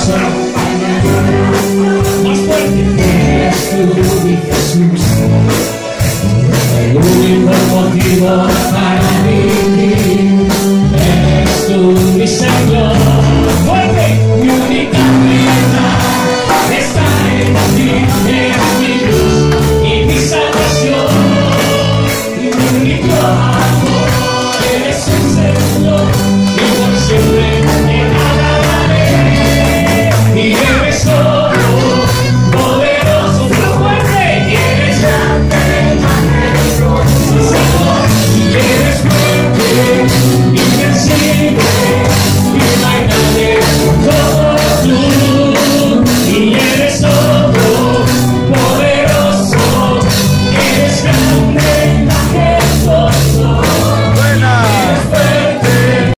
corazón. Más fuerte. Eres tú, mi Jesús, El único motivo para